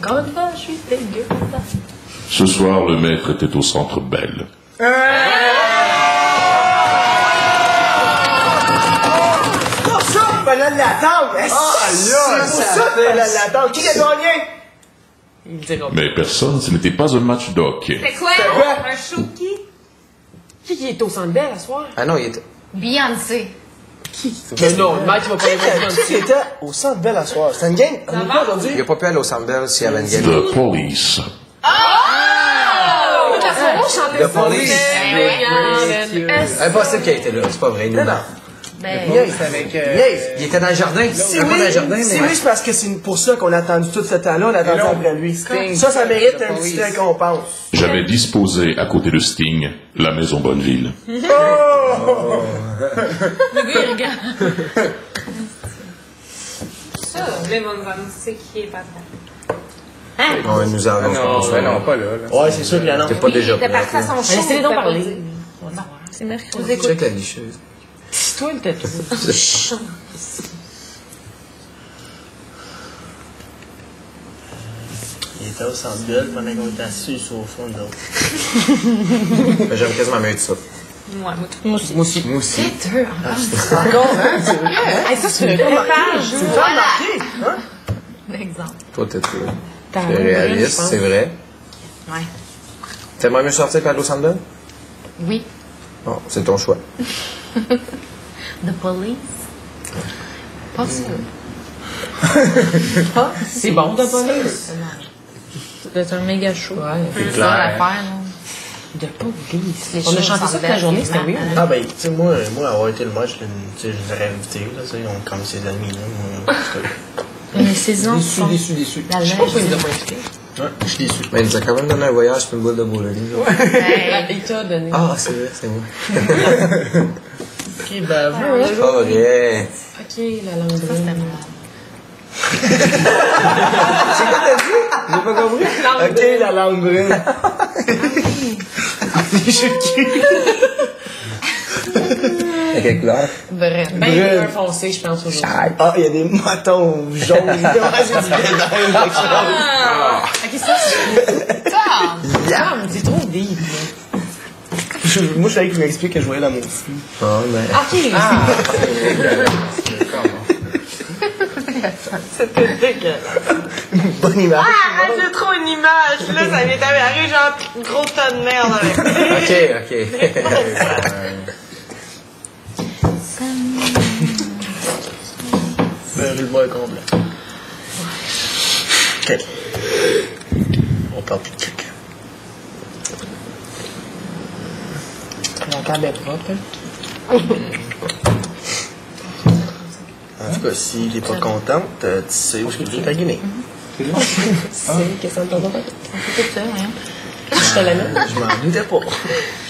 Encore une fois, je suis dégueu. Ce soir, le maître était au Centre Bell. Pour ça, il fallait l'attendre. C'est pour ça qu'il fallait l'attendre. Qui a gagné? Il me dira. Mais personne, ce n'était pas un match de hockey. C'est quoi? quoi? Un show qui? Qui est au Centre Bell à soir? Ah non, il était... Beyoncé. Mais non, le match va pas Qui était au Centre Bell à soir? C'est une game? On est pas aujourd'hui? Il a pas pu aller au Centre Bell s'il y avait une game. The Police. The Police. Impossible qu'il ait été là, c'est pas vrai. Non, non. Ben, Niaise. Il était dans le jardin. Si Pas dans le jardin, oui, mais... si oui, c'est parce que c'est pour ça qu'on a attendu tout ce temps-là, on a attendu après lui. Ça mérite un petit récompense. J'avais disposé à côté de Sting la maison Bonneville. le gars, il regarde. Ça, les bonnes hommes, c'est qui est pas dedans. On nous a Non, pas là. Ouais, c'est sûr qu'il y en a. T'es pas déjà T'es parti à son show. Laissez-les donc parler. C'est mercredi. Check la licheuse. C'est toi le tatou. Il était au Centre Bell pendant qu'on était assis sur le fond de l'autre. J'avais quasiment mieux de ça. Moi, Moi aussi. Moi aussi. C'est dur. Encore, hein? C'est vrai. Hey, ça, c'est une vraie page. Tu me fais remarquer, hein? exemple. Toi, t'es T'as c'est réaliste, c'est vrai. Ouais. T'aimerais mieux sortir qu'aller au Centre Bell? Oui. Bon, c'est ton choix. The Police. Pas sûr. C'est bon, t'as pas vu? C'est un méga show. Ouais. C'est ça l'affaire, là. De police. Les On a choses chanté ça toute la journée, c'était weird. Ah ben, tu sais, moi, avoir été le match, tu sais, je les aurais invités, là, tu sais, on comme ses amis, là, moi, Les saisons sont... déçu. La Je sais pas pourquoi il nous a neige. pas invités. Ouais, je suis déçu. Mais il nous a quand même donné un voyage et une boule de bowling. Hey. Il t'a donné. Ah, c'est vrai, c'est moi. Ok, ben, Oh, yeah. Ok, la langue brune. c'est quoi t'as dit? J'ai pas compris. Ok, la langue brune. À quelle couleur? Bref. Ben, il y a un foncé, je pense, aujourd'hui. Ah, il y a des matons jaunes. Ouais, j'ai du bédin, quelque chose. Ok, ça, c'est... Tom, c'est trop deep. Moi, je savais qu'il m'explique que je voyais la mouflue. Ah, mais... Ok. C'était dégueulasse. Bonne image. Ah, j'ai trop une image. Là, ça m'est arrivé genre gros tas de merde avec. Ok. Ben, le bois est complet. Ok. On parle plus de caca. La table est propre. En tout cas, s'il est pas content, tu sais où je vais taguiner. C'est une question de ton droit. C'est tout ça, hein. Je te la mets. Je m'en doutais pas.